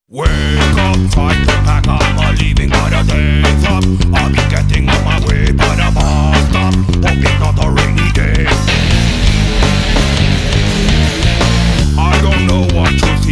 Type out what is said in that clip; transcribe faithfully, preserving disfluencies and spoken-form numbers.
Wake up, time to pack up, I'm leaving by the day's up. I'll be getting on my way by the bus stop. Hope it's not a rainy day. I don't know what to see.